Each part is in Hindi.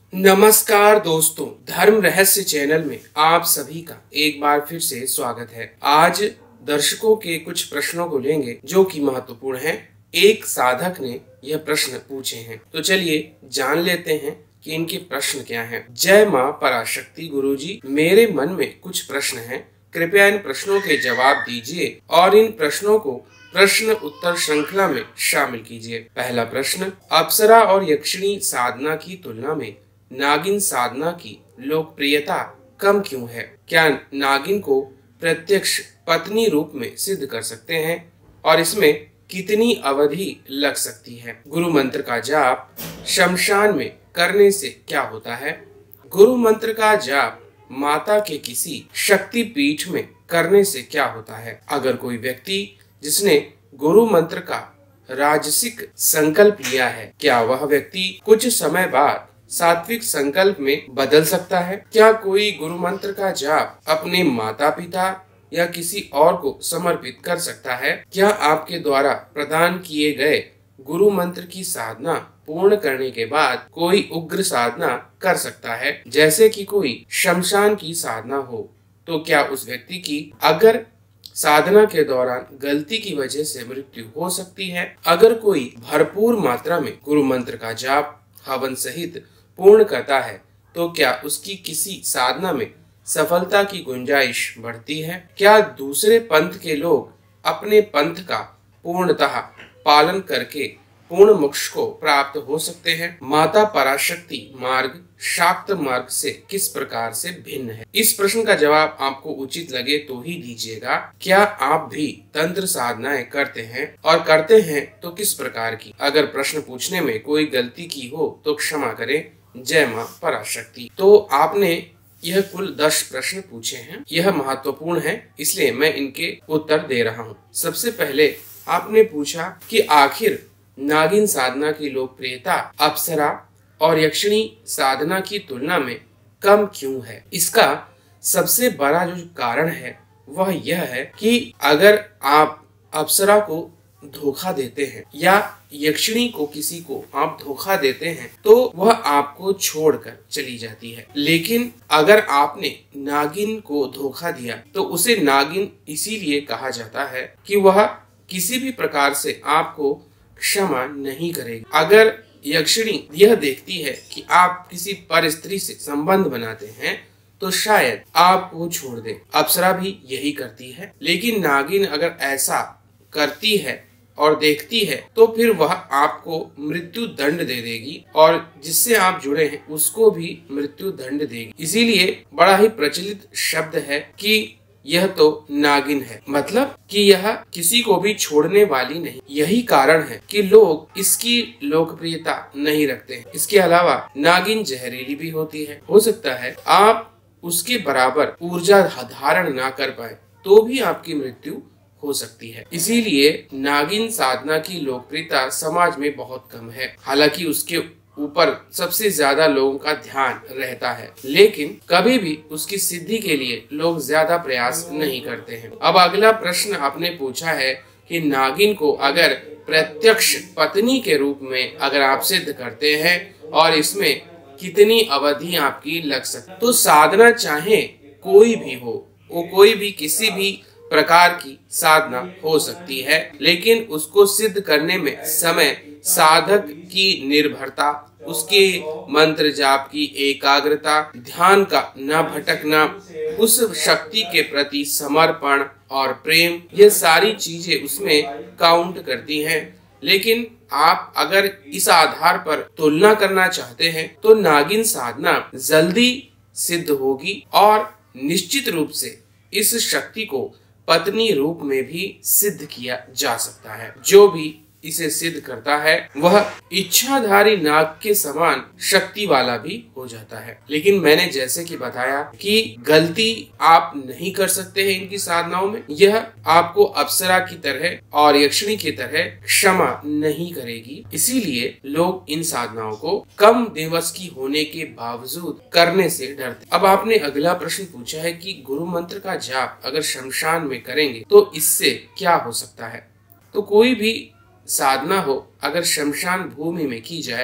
नमस्कार दोस्तों, धर्म रहस्य चैनल में आप सभी का एक बार फिर से स्वागत है। आज दर्शकों के कुछ प्रश्नों को लेंगे जो कि महत्वपूर्ण हैं। एक साधक ने यह प्रश्न पूछे हैं, तो चलिए जान लेते हैं कि इनके प्रश्न क्या हैं। जय मां पराशक्ति गुरुजी, मेरे मन में कुछ प्रश्न हैं, कृपया इन प्रश्नों के जवाब दीजिए और इन प्रश्नों को प्रश्न उत्तर श्रृंखला में शामिल कीजिए। पहला प्रश्न, अप्सरा और यक्षिणी साधना की तुलना में नागिन साधना की लोकप्रियता कम क्यों है? क्या नागिन को प्रत्यक्ष पत्नी रूप में सिद्ध कर सकते हैं और इसमें कितनी अवधि लग सकती है? गुरु मंत्र का जाप शमशान में करने से क्या होता है? गुरु मंत्र का जाप माता के किसी शक्ति पीठ में करने से क्या होता है? अगर कोई व्यक्ति जिसने गुरु मंत्र का राजसिक संकल्प लिया है, क्या वह व्यक्ति कुछ समय बाद सात्विक संकल्प में बदल सकता है? क्या कोई गुरु मंत्र का जाप अपने माता पिता या किसी और को समर्पित कर सकता है? क्या आपके द्वारा प्रदान किए गए गुरु मंत्र की साधना पूर्ण करने के बाद कोई उग्र साधना कर सकता है, जैसे कि कोई शमशान की साधना हो? तो क्या उस व्यक्ति की अगर साधना के दौरान गलती की वजह से मृत्यु हो सकती है? अगर कोई भरपूर मात्रा में गुरु मंत्र का जाप हवन सहित पूर्ण करता है तो क्या उसकी किसी साधना में सफलता की गुंजाइश बढ़ती है? क्या दूसरे पंथ के लोग अपने पंथ का पूर्णतः पालन करके पूर्ण मोक्ष को प्राप्त हो सकते हैं? माता पराशक्ति मार्ग शाक्त मार्ग से किस प्रकार से भिन्न है? इस प्रश्न का जवाब आपको उचित लगे तो ही दीजिएगा। क्या आप भी तंत्र साधनाएं करते हैं और करते हैं तो किस प्रकार की? अगर प्रश्न पूछने में कोई गलती की हो तो क्षमा करें। जय मां पराशक्ति। तो आपने यह कुल 10 प्रश्न पूछे हैं। यह महत्वपूर्ण है, इसलिए मैं इनके उत्तर दे रहा हूँ। सबसे पहले आपने पूछा कि आखिर नागिन साधना की लोकप्रियता अप्सरा और यक्षिणी साधना की तुलना में कम क्यों है? इसका सबसे बड़ा जो कारण है वह यह है कि अगर आप अप्सरा को धोखा देते हैं या यक्षिणी को किसी को आप धोखा देते हैं तो वह आपको छोड़कर चली जाती है। लेकिन अगर आपने नागिन को धोखा दिया तो उसे नागिन इसीलिए कहा जाता है कि वह किसी भी प्रकार से आपको क्षमा नहीं करेगी। अगर यक्षिणी यह देखती है कि आप किसी पर स्त्री से संबंध बनाते हैं तो शायद आपको छोड़ दे। अप्सरा भी यही करती है, लेकिन नागिन अगर ऐसा करती है और देखती है तो फिर वह आपको मृत्यु दंड दे देगी और जिससे आप जुड़े हैं उसको भी मृत्यु दंड देगी। इसीलिए बड़ा ही प्रचलित शब्द है कि यह तो नागिन है, मतलब कि यह किसी को भी छोड़ने वाली नहीं। यही कारण है कि लोग इसकी लोकप्रियता नहीं रखते हैं। इसके अलावा नागिन जहरीली भी होती है। हो सकता है आप उसके बराबर ऊर्जा धारण ना कर पाए तो भी आपकी मृत्यु हो सकती है। इसीलिए नागिन साधना की लोकप्रियता समाज में बहुत कम है। हालांकि उसके ऊपर सबसे ज्यादा लोगों का ध्यान रहता है, लेकिन कभी भी उसकी सिद्धि के लिए लोग ज्यादा प्रयास नहीं करते हैं। अब अगला प्रश्न आपने पूछा है कि नागिन को अगर प्रत्यक्ष पत्नी के रूप में अगर आप सिद्ध करते हैं और इसमें कितनी अवधि आपकी लग सकती? तो साधना चाहे कोई भी हो, वो कोई भी किसी भी प्रकार की साधना हो सकती है, लेकिन उसको सिद्ध करने में समय, साधक की निर्भरता, उसके मंत्र जाप की एकाग्रता, ध्यान का न भटकना, उस शक्ति के प्रति समर्पण और प्रेम, ये सारी चीजें उसमें काउंट करती हैं। लेकिन आप अगर इस आधार पर तुलना करना चाहते हैं तो नागिन साधना जल्दी सिद्ध होगी और निश्चित रूप से इस शक्ति को पत्नी रूप में भी सिद्ध किया जा सकता है। जो भी इसे सिद्ध करता है वह इच्छाधारी नाग के समान शक्ति वाला भी हो जाता है। लेकिन मैंने जैसे कि बताया कि गलती आप नहीं कर सकते हैं इनकी साधनाओं में। यह आपको अप्सरा की तरह और यक्षिणी की तरह क्षमा नहीं करेगी। इसीलिए लोग इन साधनाओं को कम दिवस की होने के बावजूद करने से डरते। अब आपने अगला प्रश्न पूछा है कि गुरु मंत्र का जाप अगर शमशान में करेंगे तो इससे क्या हो सकता है? तो कोई भी साधना हो अगर शमशान भूमि में की जाए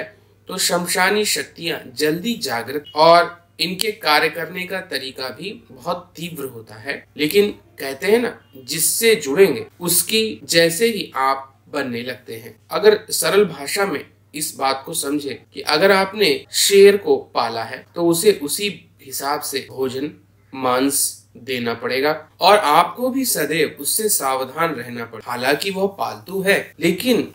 तो शमशानी शक्तियां जल्दी जागृत और इनके कार्य करने का तरीका भी बहुत तीव्र होता है। लेकिन कहते हैं ना, जिससे जुड़ेंगे उसकी जैसे ही आप बनने लगते हैं। अगर सरल भाषा में इस बात को समझे कि अगर आपने शेर को पाला है तो उसे उसी हिसाब से भोजन मांस देना पड़ेगा और आपको भी सदैव उससे सावधान रहना पड़ेगा। हालांकि वह पालतू है, लेकिन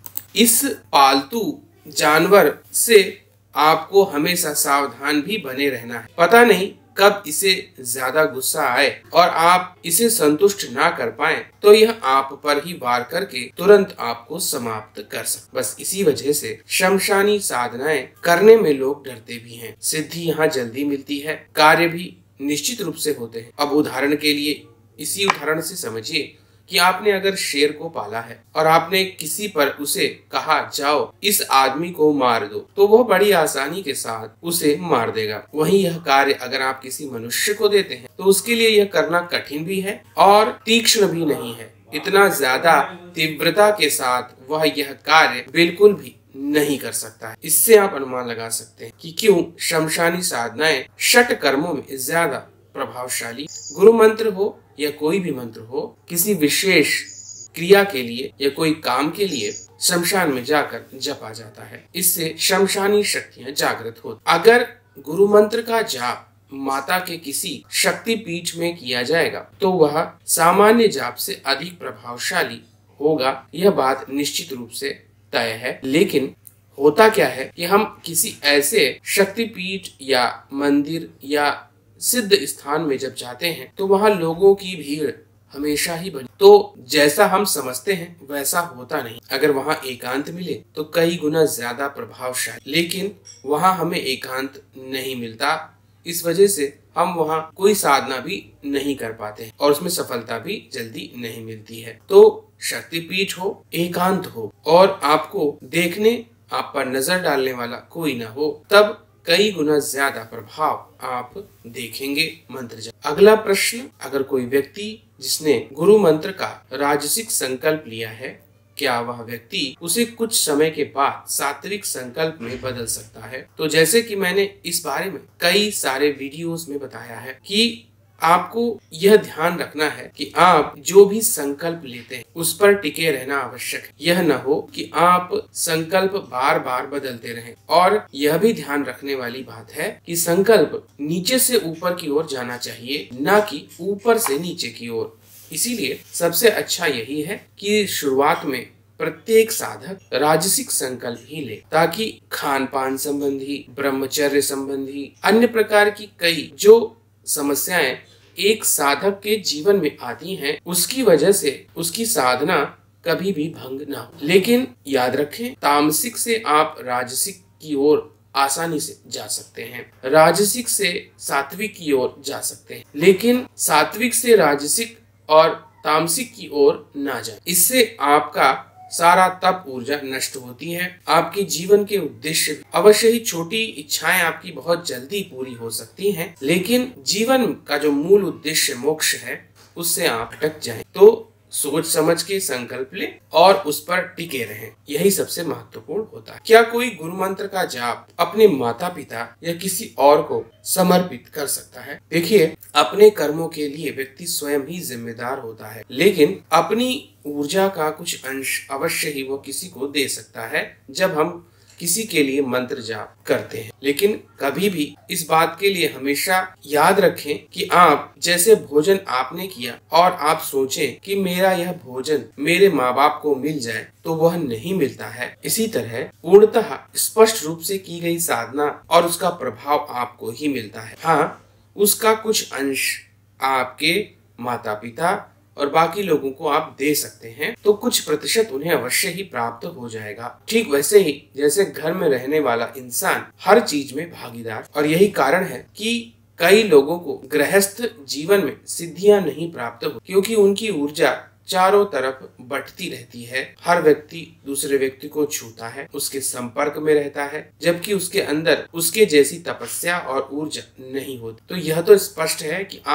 इस पालतू जानवर से आपको हमेशा सावधान भी बने रहना है। पता नहीं कब इसे ज्यादा गुस्सा आए और आप इसे संतुष्ट ना कर पाएं, तो यह आप पर ही वार करके तुरंत आपको समाप्त कर सकते। बस इसी वजह से शमशानी साधनाएं करने में लोग डरते भी हैं। सिद्धि यहाँ जल्दी मिलती है, कार्य भी निश्चित रूप से होते हैं। अब उदाहरण के लिए इसी उदाहरण से समझिए कि आपने अगर शेर को पाला है और आपने किसी पर उसे कहा जाओ इस आदमी को मार दो, तो वो बड़ी आसानी के साथ उसे मार देगा। वहीं यह कार्य अगर आप किसी मनुष्य को देते हैं तो उसके लिए यह करना कठिन भी है और तीक्ष्ण भी नहीं है। इतना ज्यादा तीव्रता के साथ वह यह कार्य बिल्कुल भी नहीं कर सकता है। इससे आप अनुमान लगा सकते हैं कि क्यों शमशानी साधनाएं षट कर्मों में ज्यादा प्रभावशाली। गुरु मंत्र हो या कोई भी मंत्र हो, किसी विशेष क्रिया के लिए या कोई काम के लिए शमशान में जाकर जपा जाता है। इससे शमशानी शक्तियां जागृत होती। अगर गुरु मंत्र का जाप माता के किसी शक्ति पीठ में किया जाएगा तो वह सामान्य जाप से अधिक प्रभावशाली होगा, यह बात निश्चित रूप से तय है। लेकिन होता क्या है कि हम किसी ऐसे शक्तिपीठ या मंदिर या सिद्ध स्थान में जब जाते हैं तो वहाँ लोगों की भीड़ हमेशा ही बनी, तो जैसा हम समझते हैं वैसा होता नहीं। अगर वहाँ एकांत मिले तो कई गुना ज्यादा प्रभावशाली, लेकिन वहाँ हमें एकांत नहीं मिलता। इस वजह से हम वहाँ कोई साधना भी नहीं कर पाते और उसमें सफलता भी जल्दी नहीं मिलती है। तो शक्तिपीठ हो, एकांत हो और आपको देखने, आप पर नजर डालने वाला कोई ना हो, तब कई गुना ज्यादा प्रभाव आप देखेंगे मंत्र जप। अगला प्रश्न, अगर कोई व्यक्ति जिसने गुरु मंत्र का राजसिक संकल्प लिया है, क्या वह व्यक्ति उसे कुछ समय के बाद सात्विक संकल्प में बदल सकता है? तो जैसे कि मैंने इस बारे में कई सारे वीडियोस में बताया है कि आपको यह ध्यान रखना है कि आप जो भी संकल्प लेते हैं उस पर टिके रहना आवश्यक है। यह न हो कि आप संकल्प बार बार बदलते रहें। और यह भी ध्यान रखने वाली बात है कि संकल्प नीचे से ऊपर की ओर जाना चाहिए, न कि ऊपर से नीचे की ओर। इसीलिए सबसे अच्छा यही है कि शुरुआत में प्रत्येक साधक राजसिक संकल्प ही ले, ताकि खान पान संबंधी, ब्रह्मचर्य संबंधी, अन्य प्रकार की कई जो समस्याएं एक साधक के जीवन में आती हैं, उसकी वजह से उसकी साधना कभी भी भंग ना हो। लेकिन याद रखें, तामसिक से आप राजसिक की ओर आसानी से जा सकते हैं, राजसिक से सात्विक की ओर जा सकते हैं, लेकिन सात्विक से राजसिक और तामसिक की ओर ना जाए। इससे आपका सारा तप ऊर्जा नष्ट होती है। आपके जीवन के उद्देश्य, अवश्य ही छोटी इच्छाएं आपकी बहुत जल्दी पूरी हो सकती हैं, लेकिन जीवन का जो मूल उद्देश्य मोक्ष है उससे आप अटक जाएं। तो सोच समझ के संकल्प ले और उस पर टिके रहें, यही सबसे महत्वपूर्ण होता है। क्या कोई गुरु मंत्र का जाप अपने माता पिता या किसी और को समर्पित कर सकता है? देखिए, अपने कर्मों के लिए व्यक्ति स्वयं ही जिम्मेदार होता है, लेकिन अपनी ऊर्जा का कुछ अंश अवश्य ही वो किसी को दे सकता है जब हम किसी के लिए मंत्र जाप करते हैं। लेकिन कभी भी इस बात के लिए हमेशा याद रखें कि आप जैसे भोजन आपने किया और आप सोचें कि मेरा यह भोजन मेरे माँ बाप को मिल जाए, तो वह नहीं मिलता है। इसी तरह पूर्णतः स्पष्ट रूप से की गई साधना और उसका प्रभाव आपको ही मिलता है। हाँ, उसका कुछ अंश आपके माता पिता और बाकी लोगों को आप दे सकते हैं, तो कुछ प्रतिशत उन्हें अवश्य ही प्राप्त हो जाएगा। ठीक वैसे ही जैसे घर में रहने वाला इंसान हर चीज में भागीदार, और यही कारण है कि कई लोगों को गृहस्थ जीवन में सिद्धियां नहीं प्राप्त हो, क्योंकि उनकी ऊर्जा चारों तरफ बंटती रहती है। हर व्यक्ति दूसरे व्यक्ति को छूता है, उसके संपर्क में रहता है, जबकि उसके अंदर उसके जैसी तपस्या और ऊर्जा नहीं होती। तो यह तो स्पष्ट है कि आप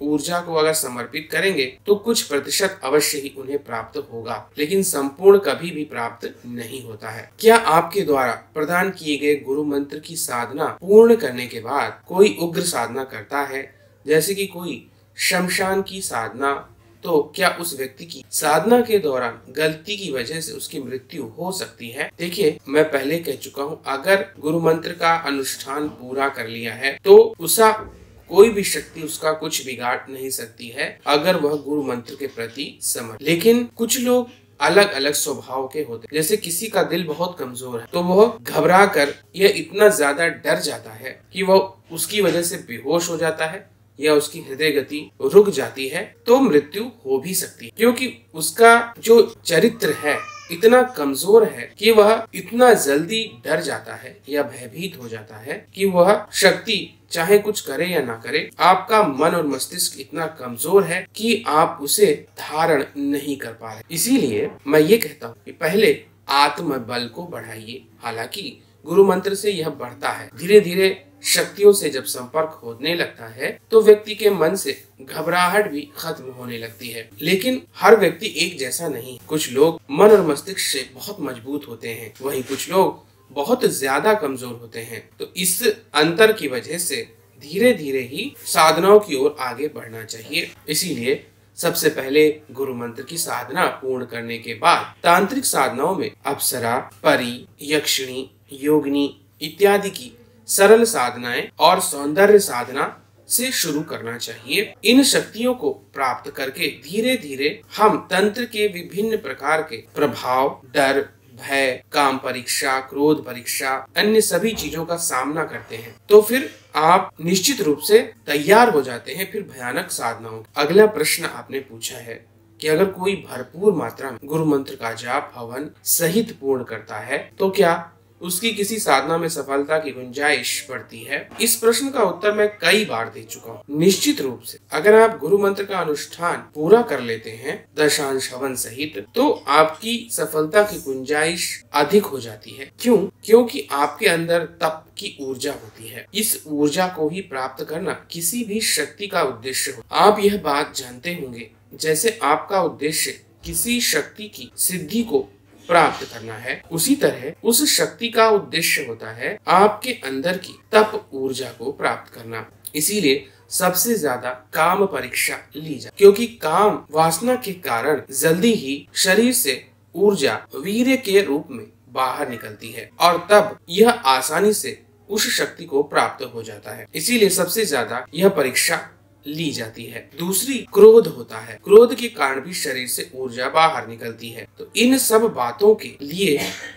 ऊर्जा को अगर समर्पित करेंगे तो कुछ प्रतिशत अवश्य ही उन्हें प्राप्त होगा, लेकिन संपूर्ण कभी भी प्राप्त नहीं होता है। क्या आपके द्वारा प्रदान किए गए गुरु मंत्र की साधना पूर्ण करने के बाद कोई उग्र साधना करता है, जैसे कि कोई शमशान की साधना, तो क्या उस व्यक्ति की साधना के दौरान गलती की वजह से उसकी मृत्यु हो सकती है? देखिए, मैं पहले कह चुका हूँ, अगर गुरु मंत्र का अनुष्ठान पूरा कर लिया है तो उसका कोई भी शक्ति उसका कुछ बिगाड़ नहीं सकती है, अगर वह गुरु मंत्र के प्रति समर्पित। लेकिन कुछ लोग अलग अलग स्वभाव के होते हैं। जैसे किसी का दिल बहुत कमजोर है तो वह घबरा कर यह इतना ज्यादा डर जाता है कि वह उसकी वजह से बेहोश हो जाता है या उसकी हृदय गति रुक जाती है, तो मृत्यु हो भी सकती है, क्योंकि उसका जो चरित्र है इतना कमजोर है कि वह इतना जल्दी डर जाता है या भयभीत हो जाता है कि वह शक्ति चाहे कुछ करे या ना करे, आपका मन और मस्तिष्क इतना कमजोर है कि आप उसे धारण नहीं कर पा रहे। इसीलिए मैं ये कहता हूँ कि पहले आत्म बल को बढ़ाइए। हालांकि गुरु मंत्र से यह बढ़ता है, धीरे धीरे शक्तियों से जब संपर्क होने लगता है तो व्यक्ति के मन से घबराहट भी खत्म होने लगती है। लेकिन हर व्यक्ति एक जैसा नहीं, कुछ लोग मन और मस्तिष्क से बहुत मजबूत होते हैं, वहीं कुछ लोग बहुत ज्यादा कमजोर होते हैं। तो इस अंतर की वजह से धीरे धीरे ही साधनाओं की ओर आगे बढ़ना चाहिए। इसीलिए सबसे पहले गुरु मंत्र की साधना पूर्ण करने के बाद तांत्रिक साधनाओं में अप्सरा, परी, यक्षिणी, योगिनी इत्यादि की सरल साधनाएं और सौंदर्य साधना से शुरू करना चाहिए। इन शक्तियों को प्राप्त करके धीरे धीरे हम तंत्र के विभिन्न प्रकार के प्रभाव, डर, भय, काम परीक्षा, क्रोध परीक्षा, अन्य सभी चीजों का सामना करते हैं, तो फिर आप निश्चित रूप से तैयार हो जाते हैं फिर भयानक साधनाओं। अगला प्रश्न आपने पूछा है कि अगर कोई भरपूर मात्रा में गुरु मंत्र का जाप हवन सहित पूर्ण करता है तो क्या उसकी किसी साधना में सफलता की गुंजाइश बढ़ती है? इस प्रश्न का उत्तर मैं कई बार दे चुका हूँ। निश्चित रूप से अगर आप गुरु मंत्र का अनुष्ठान पूरा कर लेते हैं दशांश हवन सहित, तो आपकी सफलता की गुंजाइश अधिक हो जाती है। क्यों? क्योंकि आपके अंदर तप की ऊर्जा होती है। इस ऊर्जा को ही प्राप्त करना किसी भी शक्ति का उद्देश्य हो। आप यह बात जानते होंगे, जैसे आपका उद्देश्य किसी शक्ति की सिद्धि को प्राप्त करना है, उसी तरह उस शक्ति का उद्देश्य होता है आपके अंदर की तप ऊर्जा को प्राप्त करना। इसीलिए सबसे ज्यादा काम परीक्षा ली जाए, क्योंकि काम वासना के कारण जल्दी ही शरीर से ऊर्जा वीर्य के रूप में बाहर निकलती है और तब यह आसानी से उस शक्ति को प्राप्त हो जाता है। इसीलिए सबसे ज्यादा यह परीक्षा ली जाती है। दूसरी क्रोध होता है, क्रोध के कारण भी शरीर से ऊर्जा बाहर निकलती है। तो इन सब बातों के लिए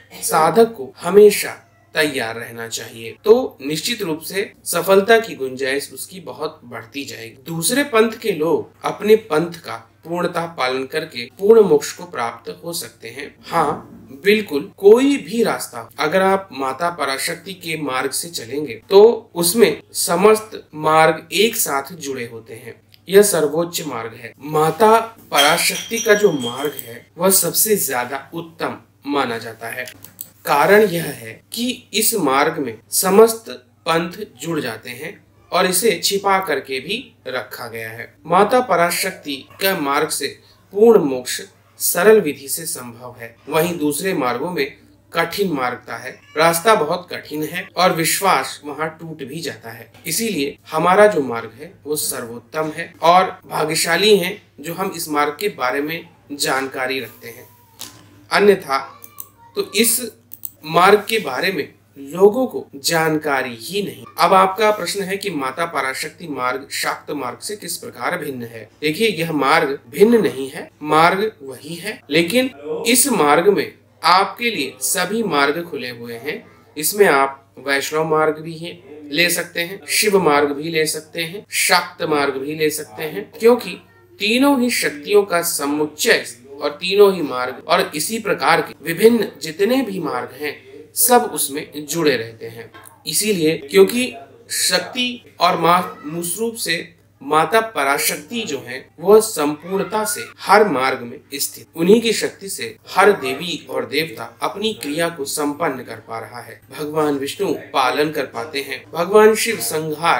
साधक को हमेशा तैयार रहना चाहिए, तो निश्चित रूप से सफलता की गुंजाइश उसकी बहुत बढ़ती जाएगी। दूसरे पंथ के लोग अपने पंथ का पूर्णतः पालन करके पूर्ण मोक्ष को प्राप्त हो सकते हैं। हाँ बिल्कुल, कोई भी रास्ता अगर आप माता पराशक्ति के मार्ग से चलेंगे तो उसमें समस्त मार्ग एक साथ जुड़े होते हैं। यह सर्वोच्च मार्ग है। माता पराशक्ति का जो मार्ग है वह सबसे ज्यादा उत्तम माना जाता है। कारण यह है कि इस मार्ग में समस्त पंथ जुड़ जाते हैं और इसे छिपा करके भी रखा गया है। माता पराशक्ति के मार्ग से पूर्ण मोक्ष सरल विधि से संभव है। वहीं दूसरे मार्गों में कठिन मार्गता है, रास्ता बहुत कठिन है और विश्वास वहां टूट भी जाता है। इसीलिए हमारा जो मार्ग है वो सर्वोत्तम है और भाग्यशाली हैं जो हम इस मार्ग के बारे में जानकारी रखते हैं। अन्यथा तो इस मार्ग के बारे में लोगों को जानकारी ही नहीं। अब आपका प्रश्न है कि माता पराशक्ति मार्ग शाक्त मार्ग से किस प्रकार भिन्न है? देखिए, यह मार्ग भिन्न नहीं है, मार्ग वही है, लेकिन इस मार्ग में आपके लिए सभी मार्ग खुले हुए हैं। इसमें आप वैष्णव मार्ग भी है ले सकते हैं, शिव मार्ग भी ले सकते हैं, शाक्त मार्ग भी ले सकते हैं, क्योंकि तीनों ही शक्तियों का समुच्चय और तीनों ही मार्ग और इसी प्रकार के विभिन्न जितने भी मार्ग हैं सब उसमें जुड़े रहते हैं। इसीलिए क्योंकि शक्ति और मूल रूप से माता पराशक्ति जो है वह संपूर्णता से हर मार्ग में स्थित, उन्हीं की शक्ति से हर देवी और देवता अपनी क्रिया को संपन्न कर पा रहा है। भगवान विष्णु पालन कर पाते हैं, भगवान शिव संहार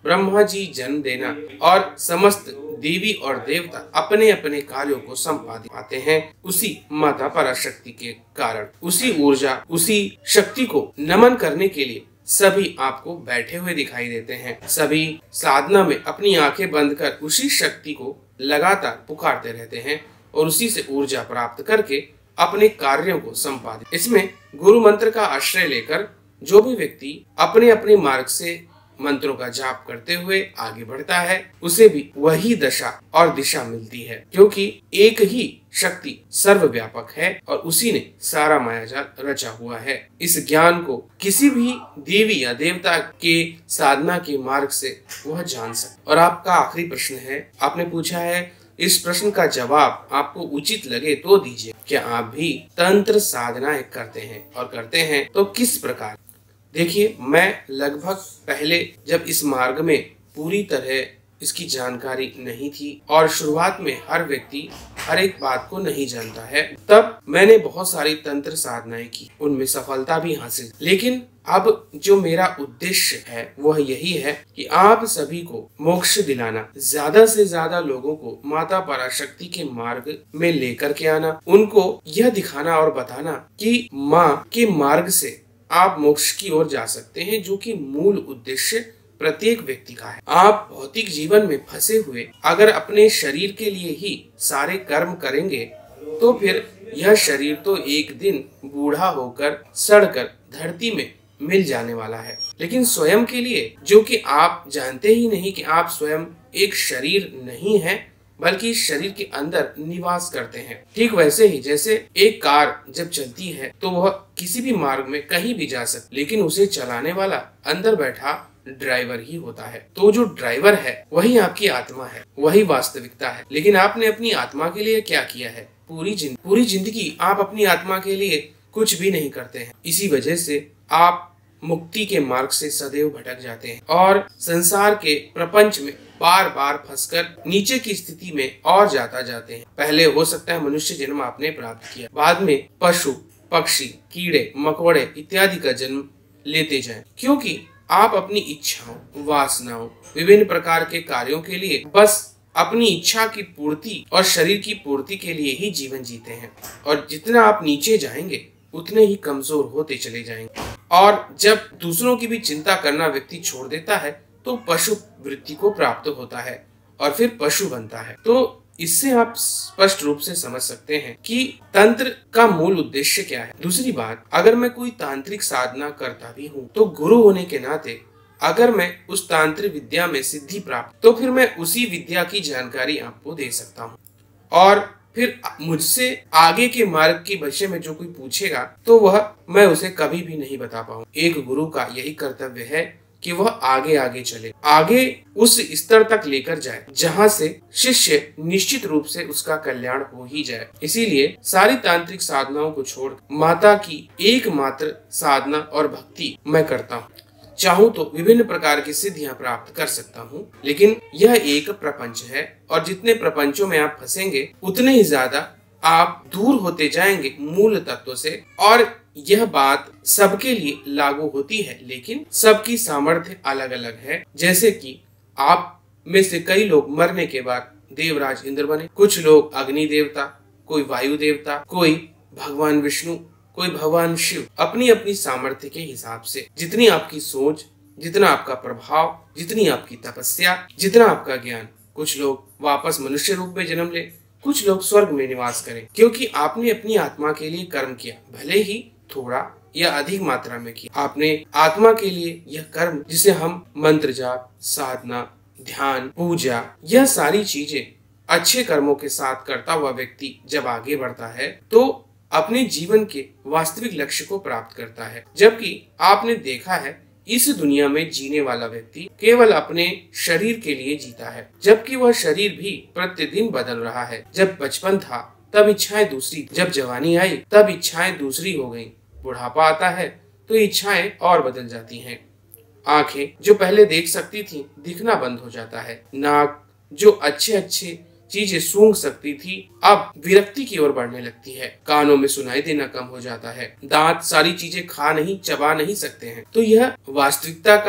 ब्रह्मा जी जन्म देना और समस्त देवी और देवता अपने अपने कार्यों को संपादित पाते हैं उसी माता पराशक्ति के कारण। उसी ऊर्जा, उसी शक्ति को नमन करने के लिए सभी आपको बैठे हुए दिखाई देते हैं। सभी साधना में अपनी आंखें बंद कर उसी शक्ति को लगातार पुकारते रहते हैं और उसी से ऊर्जा प्राप्त करके अपने कार्यों को संपादित। इसमें गुरु मंत्र का आश्रय लेकर जो भी व्यक्ति अपने अपने मार्ग से मंत्रों का जाप करते हुए आगे बढ़ता है उसे भी वही दशा और दिशा मिलती है, क्योंकि एक ही शक्ति सर्वव्यापक है और उसी ने सारा मायाजाल रचा हुआ है। इस ज्ञान को किसी भी देवी या देवता के साधना के मार्ग से वह जान सकते। और आपका आखिरी प्रश्न है, आपने पूछा है इस प्रश्न का जवाब आपको उचित लगे तो दीजिए। क्या आप भी तंत्र साधनाएं करते हैं और करते हैं तो किस प्रकार? देखिए, मैं लगभग पहले जब इस मार्ग में पूरी तरह इसकी जानकारी नहीं थी और शुरुआत में हर व्यक्ति हर एक बात को नहीं जानता है, तब मैंने बहुत सारी तंत्र साधनाएं की, उनमें सफलता भी हासिल। लेकिन अब जो मेरा उद्देश्य है वह यही है कि आप सभी को मोक्ष दिलाना, ज्यादा से ज्यादा लोगों को माता पराशक्ति के मार्ग में लेकर के आना, उनको यह दिखाना और बताना कि माँ के मार्ग से आप मोक्ष की ओर जा सकते हैं, जो कि मूल उद्देश्य प्रत्येक व्यक्ति का है। आप भौतिक जीवन में फंसे हुए अगर अपने शरीर के लिए ही सारे कर्म करेंगे तो फिर यह शरीर तो एक दिन बूढ़ा होकर सड़कर धरती में मिल जाने वाला है। लेकिन स्वयं के लिए, जो कि आप जानते ही नहीं कि आप स्वयं एक शरीर नहीं है बल्कि शरीर के अंदर निवास करते हैं, ठीक वैसे ही जैसे एक कार जब चलती है तो वह किसी भी मार्ग में कहीं भी जा सकती, लेकिन उसे चलाने वाला अंदर बैठा ड्राइवर ही होता है। तो जो ड्राइवर है वही आपकी आत्मा है, वही वास्तविकता है। लेकिन आपने अपनी आत्मा के लिए क्या किया है? पूरी जिंदगी आप अपनी आत्मा के लिए कुछ भी नहीं करते हैं। इसी वजह से आप मुक्ति के मार्ग से सदैव भटक जाते हैं और संसार के प्रपंच में बार बार फंसकर नीचे की स्थिति में और जाते हैं। पहले हो सकता है मनुष्य जन्म आपने प्राप्त किया, बाद में पशु, पक्षी, कीड़े, मकोड़े इत्यादि का जन्म लेते जाएं, क्योंकि आप अपनी इच्छाओं, वासनाओं, विभिन्न प्रकार के कार्यों के लिए बस अपनी इच्छा की पूर्ति और शरीर की पूर्ति के लिए ही जीवन जीते हैं। और जितना आप नीचे जाएंगे उतने ही कमजोर होते चले जाएंगे। और जब दूसरों की भी चिंता करना व्यक्ति छोड़ देता है तो पशु वृत्ति को प्राप्त होता है और फिर पशु बनता है। तो इससे आप स्पष्ट रूप से समझ सकते हैं कि तंत्र का मूल उद्देश्य क्या है। दूसरी बात, अगर मैं कोई तांत्रिक साधना करता भी हूँ तो गुरु होने के नाते अगर मैं उस तांत्रिक विद्या में सिद्धि प्राप्त, तो फिर मैं उसी विद्या की जानकारी आपको दे सकता हूँ और फिर मुझसे आगे के मार्ग के विषय में जो कोई पूछेगा तो वह मैं उसे कभी भी नहीं बता पाऊँ। एक गुरु का यही कर्तव्य है कि वह आगे आगे चले, आगे उस स्तर तक लेकर जाए जहां से शिष्य निश्चित रूप से उसका कल्याण हो ही जाए। इसीलिए सारी तांत्रिक साधनाओं को छोड़ माता की एकमात्र साधना और भक्ति मैं करता हूँ। चाहूँ तो विभिन्न प्रकार की सिद्धियां प्राप्त कर सकता हूँ, लेकिन यह एक प्रपंच है और जितने प्रपंचों में आप फंसेंगे उतने ही ज्यादा आप दूर होते जाएंगे मूल तत्व से। और यह बात सबके लिए लागू होती है, लेकिन सबकी सामर्थ्य अलग अलग है। जैसे कि आप में से कई लोग मरने के बाद देवराज इंद्र बने, कुछ लोग अग्नि देवता, कोई वायु देवता, कोई भगवान विष्णु, कोई भगवान शिव। अपनी अपनी सामर्थ्य के हिसाब से जितनी आपकी सोच, जितना आपका प्रभाव, जितनी आपकी तपस्या, जितना आपका ज्ञान, कुछ लोग वापस मनुष्य रूप में जन्म ले, कुछ लोग स्वर्ग में निवास करें, क्योंकि आपने अपनी आत्मा के लिए कर्म किया, भले ही थोड़ा या अधिक मात्रा में किया। आपने आत्मा के लिए यह कर्म, जिसे हम मंत्र जाप, साधना, ध्यान, पूजा, यह सारी चीजें अच्छे कर्मों के साथ करता हुआ व्यक्ति जब आगे बढ़ता है तो अपने जीवन के वास्तविक लक्ष्य को प्राप्त करता है। जबकि आपने देखा है इस दुनिया में जीने वाला व्यक्ति केवल अपने शरीर के लिए जीता है, जबकि वह शरीर भी प्रतिदिन बदल रहा है। जब बचपन था तब इच्छाएं दूसरी, जब जवानी आई तब इच्छाएं दूसरी हो गईं, बुढ़ापा आता है तो इच्छाएं और बदल जाती हैं। आंखें जो पहले देख सकती थी दिखना बंद हो जाता है। नाक जो अच्छे चीजें सूंघ सकती थी अब विरक्ति की ओर बढ़ने लगती है। कानों में सुनाई देना कम हो जाता है। दांत सारी चीजें खा नहीं, चबा नहीं सकते हैं। तो यह वास्तविकता का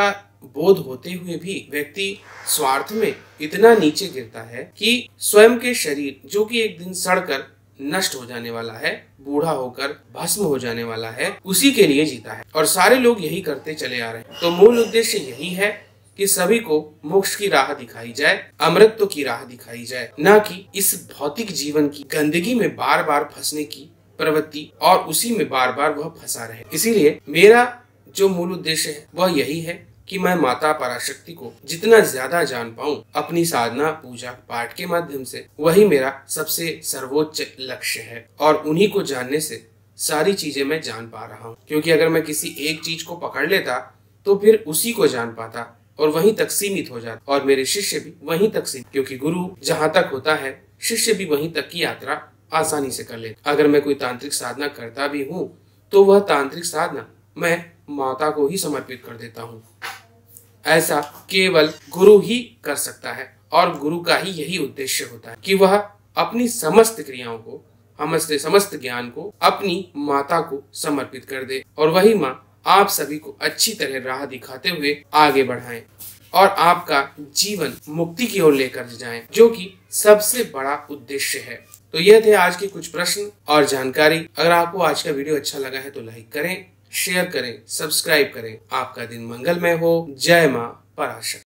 बोध होते हुए भी व्यक्ति स्वार्थ में इतना नीचे गिरता है कि स्वयं के शरीर, जो कि एक दिन सड़कर नष्ट हो जाने वाला है, बूढ़ा होकर भस्म हो जाने वाला है, उसी के लिए जीता है। और सारे लोग यही करते चले आ रहे हैं। तो मूल उद्देश्य यही है कि सभी को मोक्ष की राह दिखाई जाए, अमृतत्व की राह दिखाई जाए, न कि इस भौतिक जीवन की गंदगी में बार बार फंसने की प्रवृत्ति और उसी में बार बार वह फंसा रहे। इसीलिए मेरा जो मूल उद्देश्य है वह यही है कि मैं माता पराशक्ति को जितना ज्यादा जान पाऊं अपनी साधना पूजा पाठ के माध्यम से, वही मेरा सबसे सर्वोच्च लक्ष्य है। और उन्हीं को जानने से सारी चीजें मैं जान पा रहा हूँ। क्योंकि अगर मैं किसी एक चीज को पकड़ लेता तो फिर उसी को जान पाता और वहीं तक सीमित हो जाता, और मेरे शिष्य भी वहीं तक सीमित, क्योंकि गुरु जहाँ तक होता है शिष्य भी वहीं तक की यात्रा आसानी से कर लेता। अगर मैं कोई तांत्रिक साधना करता भी हूँ तो वह तांत्रिक साधना मैं माता को ही समर्पित कर देता हूँ। ऐसा केवल गुरु ही कर सकता है और गुरु का ही यही उद्देश्य होता है कि वह अपनी समस्त क्रियाओं को, समस्त ज्ञान को अपनी माता को समर्पित कर दे और वही माँ आप सभी को अच्छी तरह राह दिखाते हुए आगे बढ़ाएं और आपका जीवन मुक्ति की ओर लेकर जाएं, जो कि सबसे बड़ा उद्देश्य है। तो यह थे आज के कुछ प्रश्न और जानकारी। अगर आपको आज का वीडियो अच्छा लगा है तो लाइक करें, शेयर करें, सब्सक्राइब करें। आपका दिन मंगलमय हो। जय मां पराशक्ति।